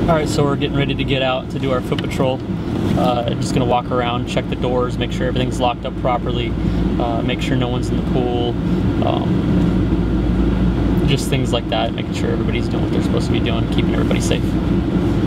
Alright, so we're getting ready to get out to do our foot patrol. Just gonna walk around, check the doors, make sure everything's locked up properly, make sure no one's in the pool, just things like that, making sure everybody's doing what they're supposed to be doing, keeping everybody safe.